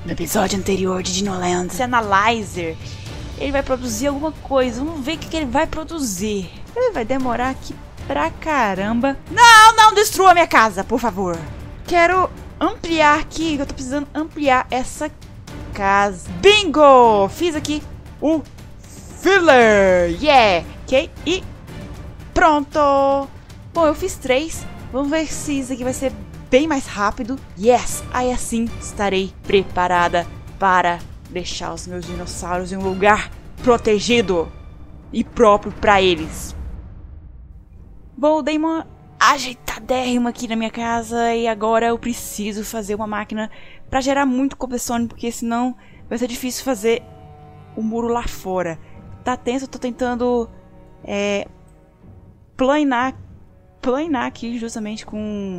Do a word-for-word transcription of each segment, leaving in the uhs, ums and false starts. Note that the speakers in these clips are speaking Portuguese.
No episódio anterior de Dinoland, esse Analyzer, ele vai produzir alguma coisa. Vamos ver o que, que ele vai produzir. Ele vai demorar aqui pra caramba. Não, não destrua minha casa, por favor. Quero ampliar aqui, eu tô precisando ampliar essa casa. Bingo! Fiz aqui o filler. Yeah! Ok, e pronto. Bom, eu fiz três. Vamos ver se isso aqui vai ser bem mais rápido. Yes! Aí assim estarei preparada para deixar os meus dinossauros em um lugar protegido e próprio para eles. Bom, dei uma ajeitadérrima aqui na minha casa e agora eu preciso fazer uma máquina para gerar muito cobblestone, porque senão vai ser difícil fazer o muro lá fora. Tá tenso, eu tô tentando é, planar, planar aqui justamente com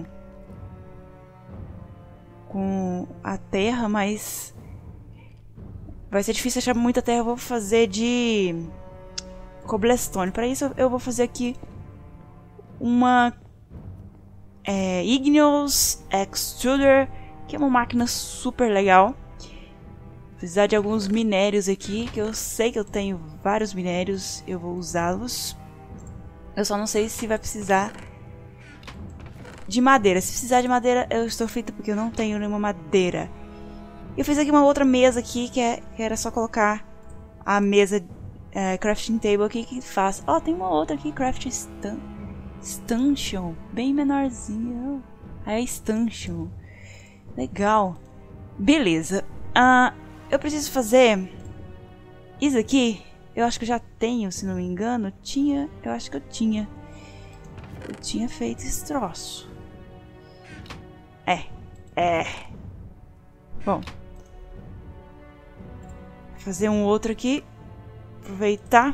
com a terra, mas vai ser difícil achar muita terra. Eu vou fazer de cobblestone. Para isso eu vou fazer aqui uma é, Igneous Extruder, que é uma máquina super legal. Vou precisar de alguns minérios aqui, que eu sei que eu tenho vários minérios, eu vou usá-los. Eu só não sei se vai precisar de madeira. Se precisar de madeira, eu estou feita porque eu não tenho nenhuma madeira. Eu fiz aqui uma outra mesa aqui, que, é, que era só colocar a mesa é, crafting table aqui que faz. Ó, oh, tem uma outra aqui, crafting stand, station, bem menorzinha. É station. Legal. Beleza. Uh, eu preciso fazer isso aqui. Eu acho que eu já tenho, se não me engano. Tinha, eu acho que eu tinha. Eu tinha feito esse troço. É, é. Bom. Vou fazer um outro aqui. Aproveitar.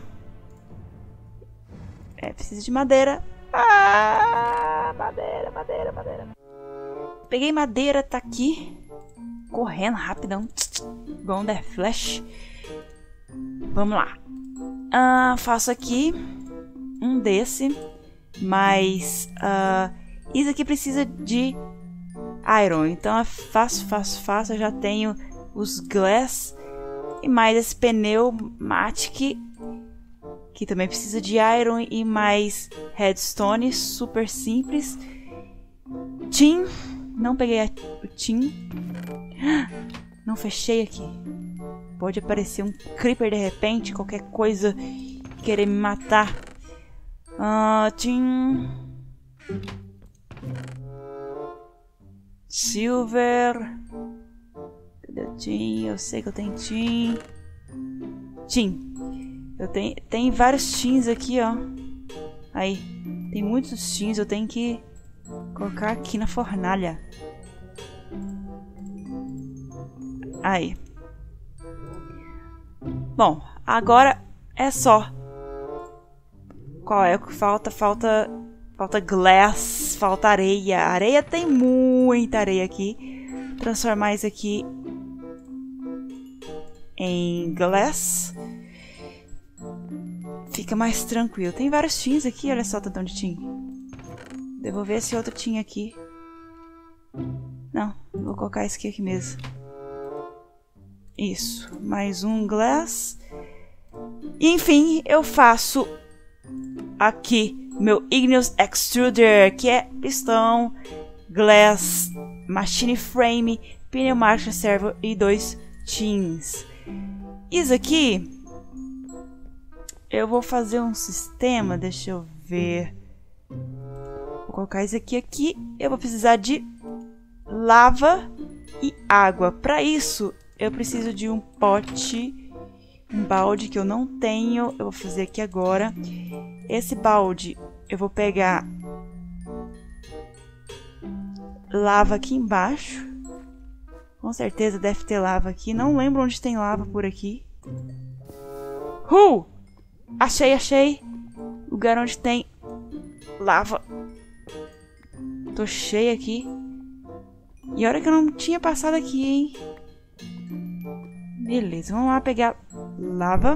É, precisa de madeira. Ah, madeira, madeira, madeira. Peguei madeira, tá aqui. Correndo rapidão. Igual um Death Flash. Vamos lá. Ah, faço aqui um desse. Mas uh, isso aqui precisa de iron. Então é fácil, fácil, fácil. Eu já tenho os glass e mais esse pneu matic, que também precisa de iron, e mais redstone, super simples. Tin, não peguei a, o tin. Não fechei aqui. Pode aparecer um creeper de repente, qualquer coisa querer me matar. Uh, tin. Silver. Cadê o tin? Eu sei que eu tenho tin. Tin. Eu tenho, tem vários tins aqui, ó. Aí. Tem muitos tins. Eu tenho que colocar aqui na fornalha. Aí. Bom, agora é só. Qual é o que falta? Falta, falta glass, falta areia. Areia, tem muita areia aqui. Transformar isso aqui em glass. Fica mais tranquilo. Tem vários tins aqui, olha só o tantão de tin. Devolver esse outro tin aqui. Não, vou colocar esse aqui, aqui mesmo. Isso, mais um glass. Enfim, eu faço aqui meu Igneous Extruder, que é pistão, glass, machine frame, pneumatic servo e dois tins. Isso aqui eu vou fazer um sistema, deixa eu ver. Vou colocar isso aqui aqui. Eu vou precisar de lava e água. Para isso, eu preciso de um pote, um balde que eu não tenho. Eu vou fazer aqui agora. Esse balde, eu vou pegar lava aqui embaixo. Com certeza deve ter lava aqui. Não lembro onde tem lava por aqui. Uh! Achei, achei. Lugar onde tem lava. Tô cheia aqui. E olha que eu não tinha passado aqui, hein? Beleza, vamos lá pegar lava.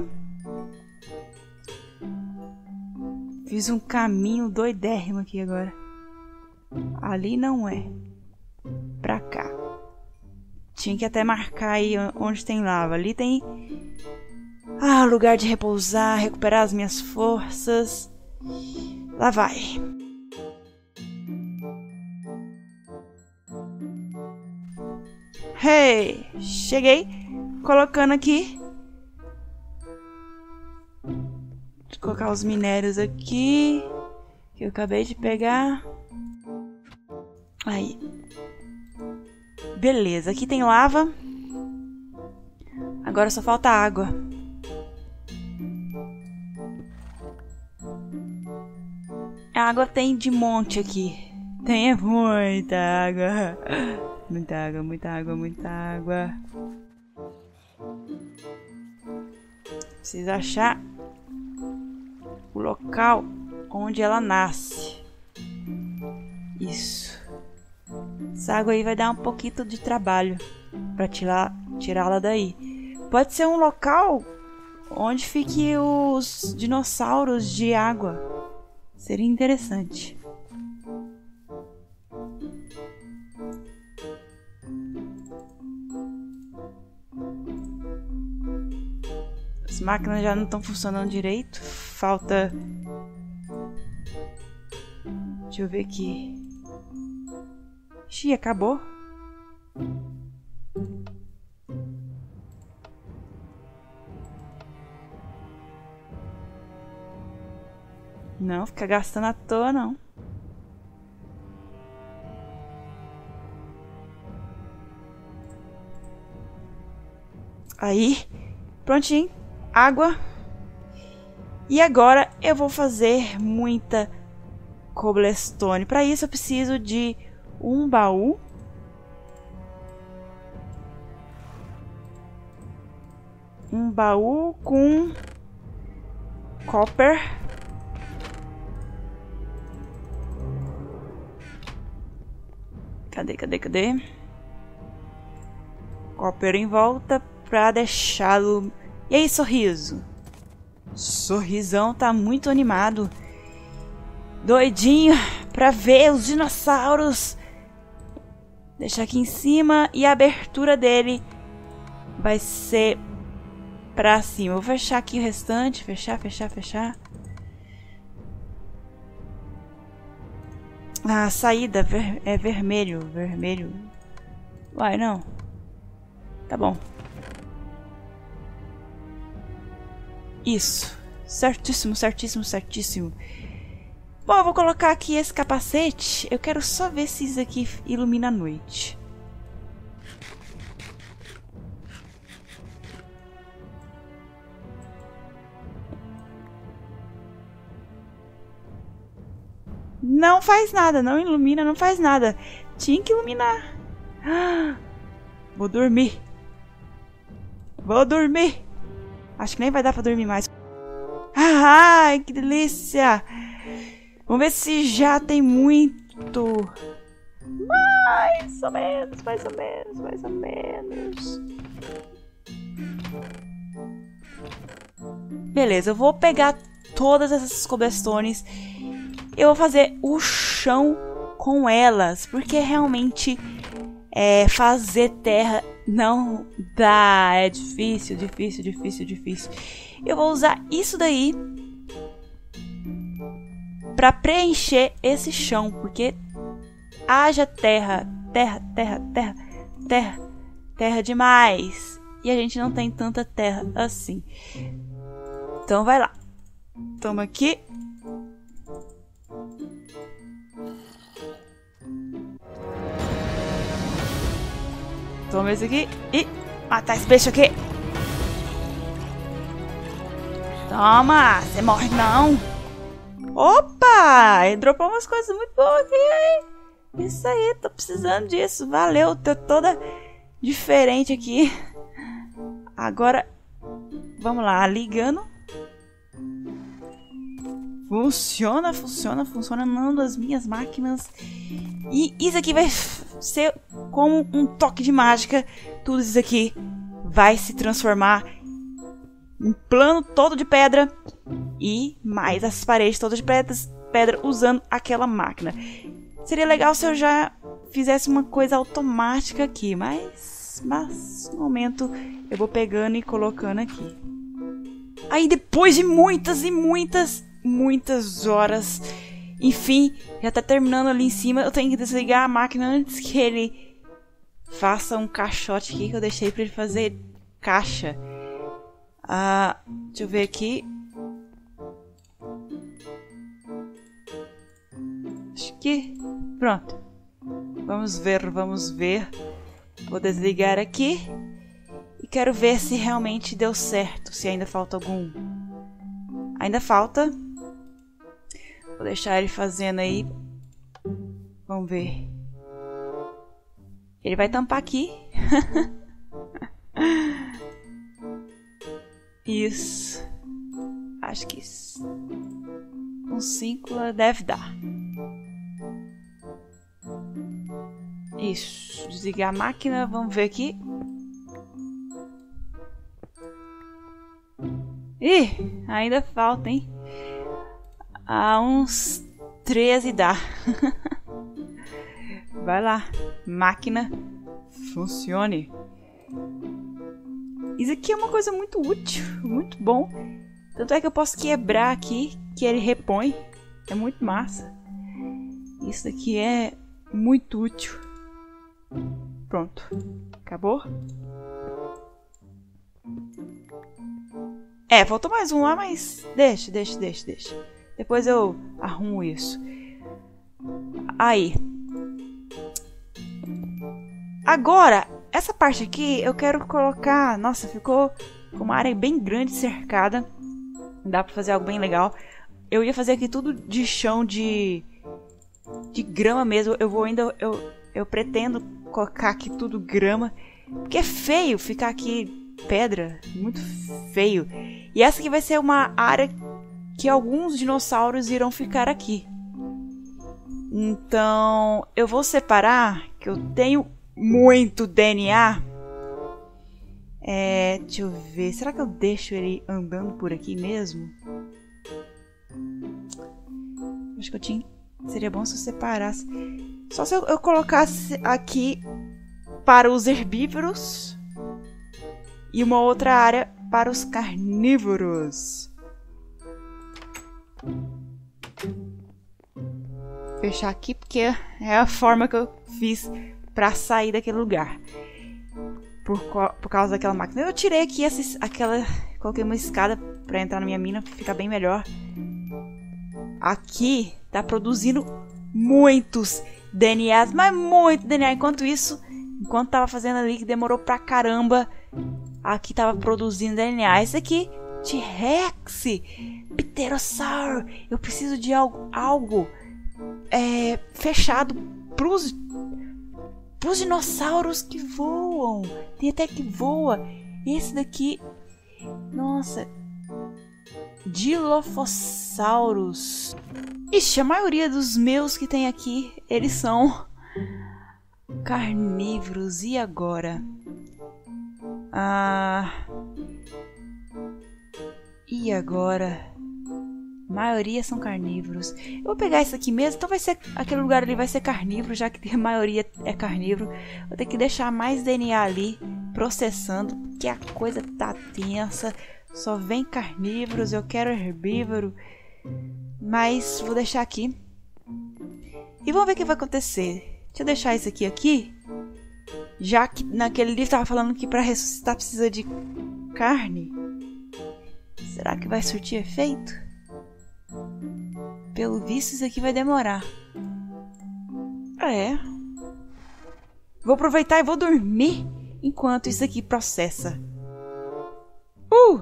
Fiz um caminho doidérrimo aqui agora. Ali não é. Pra cá. Tinha que até marcar aí onde tem lava. Ali tem... Ah, lugar de repousar, recuperar as minhas forças. Lá vai. Hey! Cheguei. Colocando aqui. Vou colocar os minérios aqui. Que eu acabei de pegar. Aí. Beleza, aqui tem lava. Agora só falta água. A água tem de monte aqui. Tem muita água. Muita água, muita água, muita água. Preciso achar o local onde ela nasce. Isso. Essa água aí vai dar um pouquinho de trabalho para tirar tirá-la daí. Pode ser um local onde fiquem os dinossauros de água. Seria interessante. As máquinas já não estão funcionando direito. Falta... Deixa eu ver aqui. Ixi, acabou. Não, fica gastando à toa, não. Aí, prontinho. Água. E agora eu vou fazer muita cobblestone. Para isso eu preciso de um baú. Um baú com copper. Cadê, cadê, cadê? Copper em volta pra deixá-lo... E aí, sorriso? Sorrisão tá muito animado. Doidinho pra ver os dinossauros. Deixar aqui em cima. E a abertura dele vai ser pra cima. Vou fechar aqui o restante. Fechar, fechar, fechar. A saída ver é vermelho. Vermelho. Uai, não. Tá bom. Isso. Certíssimo, certíssimo, certíssimo. Bom, eu vou colocar aqui esse capacete. Eu quero só ver se isso aqui ilumina a noite. Não faz nada, não ilumina, não faz nada. Tinha que iluminar. Ah, vou dormir. Vou dormir. Acho que nem vai dar pra dormir mais. Ai, que delícia. Vamos ver se já tem muito. Mais ou menos, mais ou menos, mais ou menos. Beleza, eu vou pegar todas essas cobblestones. Eu vou fazer o chão com elas, porque realmente é, fazer terra não dá, é difícil, difícil, difícil, difícil. Eu vou usar isso daí para preencher esse chão, porque haja terra, terra, terra, terra, terra, terra demais, e a gente não tem tanta terra assim. Então vai lá, toma aqui. Toma esse aqui e matar esse peixe aqui. Toma, você morre não. Opa, ele dropou umas coisas muito boas aqui, hein? Isso aí, tô precisando disso. Valeu, tô toda diferente aqui. Agora, vamos lá, ligando. Funciona, funciona, funciona não das minhas máquinas. E isso aqui vai ser como um toque de mágica. Tudo isso aqui vai se transformar em plano todo de pedra. E mais as paredes todas de pedras, pedra usando aquela máquina. Seria legal se eu já fizesse uma coisa automática aqui, mas mais, mas no momento eu vou pegando e colocando aqui. Aí depois de muitas e muitas, muitas horas, enfim, já tá terminando ali em cima. Eu tenho que desligar a máquina antes que ele faça um caixote aqui que eu deixei pra ele fazer caixa. Ah, deixa eu ver aqui. Acho que... Pronto. Vamos ver, vamos ver. Vou desligar aqui. E quero ver se realmente deu certo. Se ainda falta algum. Ainda falta. Vou deixar ele fazendo aí. Vamos ver. Ele vai tampar aqui. Isso. Acho que isso. Um cinco deve dar. Isso. Desligar a máquina. Vamos ver aqui. Ih, ainda falta, hein? Ah, uns treze dá. Vai lá. Máquina. Funcione. Isso aqui é uma coisa muito útil. Muito bom. Tanto é que eu posso quebrar aqui. Que ele repõe. É muito massa. Isso daqui é muito útil. Pronto. Acabou? É, faltou mais um lá, mas deixa, deixa, deixa, deixa. Depois eu arrumo isso. Aí. Agora, essa parte aqui eu quero colocar... Nossa, ficou com uma área bem grande cercada. Dá pra fazer algo bem legal. Eu ia fazer aqui tudo de chão de... De grama mesmo. Eu vou ainda... Eu, eu pretendo colocar aqui tudo grama. Porque é feio ficar aqui... Pedra, muito feio. E essa aqui vai ser uma área que alguns dinossauros irão ficar aqui. Então, eu vou separar, que eu tenho muito D N A. É, deixa eu ver, será que eu deixo ele andando por aqui mesmo? Acho que eu tinha... Seria bom se eu separasse. Só se eu, eu colocasse aqui para os herbívoros. E uma outra área para os carnívoros. Fechar aqui porque é a forma que eu fiz para sair daquele lugar. Por, por causa daquela máquina. Eu tirei aqui essa, aquela... Coloquei uma escada para entrar na minha mina para ficar bem melhor. Aqui tá produzindo muitos D N As. Mas muito D N A. Enquanto isso, enquanto tava fazendo ali que demorou pra caramba... Aqui tava produzindo D N A. Esse aqui, T-Rex, Pterossauro. Eu preciso de algo, algo é, fechado pros, pros dinossauros que voam. Tem até que voa. Esse daqui, nossa, Dilophosaurus. Ixi, a maioria dos meus que tem aqui, eles são carnívoros. E agora? Ah, e agora? A maioria são carnívoros. Eu vou pegar isso aqui mesmo. Então vai ser... Aquele lugar ali vai ser carnívoro. Já que a maioria é carnívoro. Vou ter que deixar mais D N A ali. Processando. Porque a coisa tá tensa. Só vem carnívoros. Eu quero herbívoro. Mas vou deixar aqui. E vamos ver o que vai acontecer. Deixa eu deixar isso aqui aqui. Já que naquele livro estava falando que para ressuscitar precisa de carne. Será que vai surtir efeito? Pelo visto isso aqui vai demorar. É. Vou aproveitar e vou dormir enquanto isso aqui processa. Uh!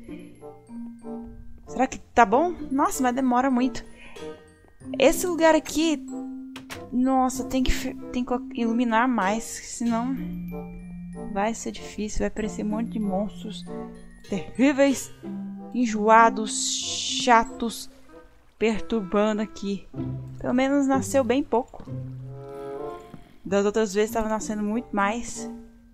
Será que tá bom? Nossa, mas demora muito. Esse lugar aqui... Nossa, tem que, tem que iluminar mais, senão vai ser difícil. Vai aparecer um monte de monstros terríveis, enjoados, chatos, perturbando aqui. Pelo menos nasceu bem pouco. Das outras vezes estava nascendo muito mais.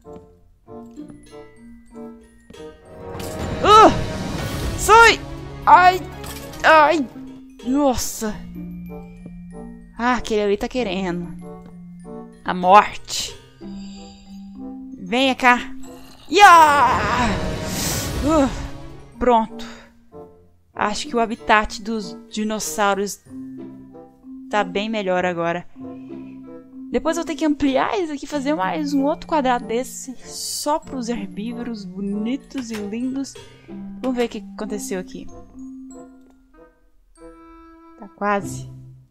Uh! Sai! Ai! Ai! Nossa! Ah, aquele ali tá querendo. A morte. Venha cá. Yeah! Uh, pronto. Acho que o habitat dos dinossauros tá bem melhor agora. Depois eu vou ter que ampliar isso aqui, fazer mais um outro quadrado desse, só para os herbívoros bonitos e lindos. Vamos ver o que aconteceu aqui. Tá quase.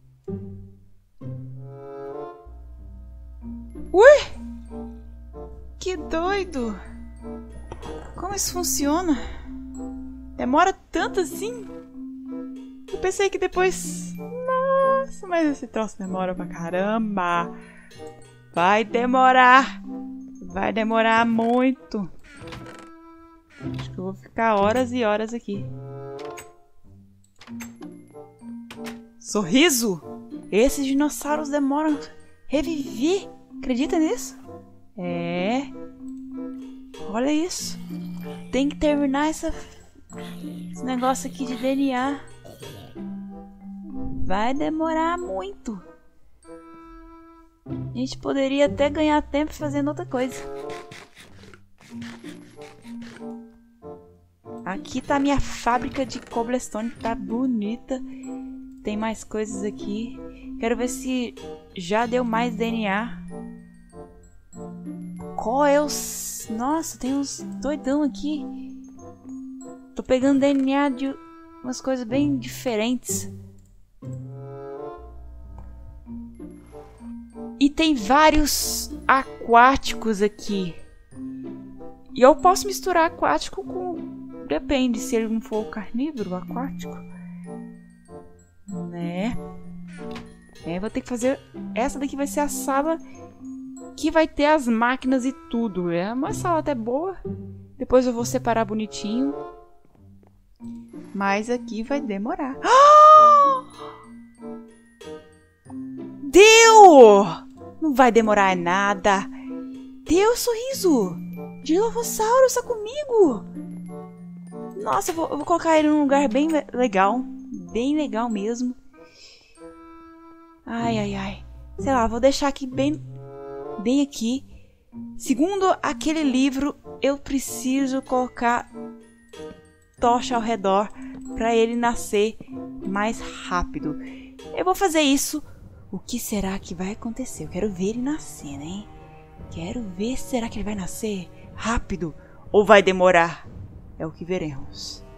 Ui! Que doido! Como isso funciona? Demora tanto assim? Eu pensei que depois... Nossa, mas esse troço demora pra caramba. Vai demorar. Vai demorar muito. Acho que eu vou ficar horas e horas aqui. Sorriso! Esses dinossauros demoram a reviver. Acredita nisso? É. Olha isso. Tem que terminar essa... esse negócio aqui de D N A. Vai demorar muito. A gente poderia até ganhar tempo fazendo outra coisa. Aqui tá a minha fábrica de cobblestone, tá bonita. Tem mais coisas aqui. Quero ver se já deu mais D N A. Qual é os... Nossa, tem uns doidão aqui. Tô pegando D N A de umas coisas bem diferentes. E tem vários aquáticos aqui. E eu posso misturar aquático com... Depende, se ele não for carnívoro, aquático. Né? É, vou ter que fazer... Essa daqui vai ser a sala que vai ter as máquinas e tudo. É uma sala até boa. Depois eu vou separar bonitinho. Mas aqui vai demorar. Ah! Deu! Não vai demorar nada. Deu, sorriso! Dilophosaurus está comigo! Nossa, eu vou, eu vou colocar ele num lugar bem legal. Bem legal mesmo. Ai, ai, ai. Sei lá, vou deixar aqui bem, bem aqui. Segundo aquele livro, eu preciso colocar tocha ao redor para ele nascer mais rápido. Eu vou fazer isso. O que será que vai acontecer? Eu quero ver ele nascer, né? Quero ver, será que ele vai nascer rápido ou vai demorar? É o que veremos.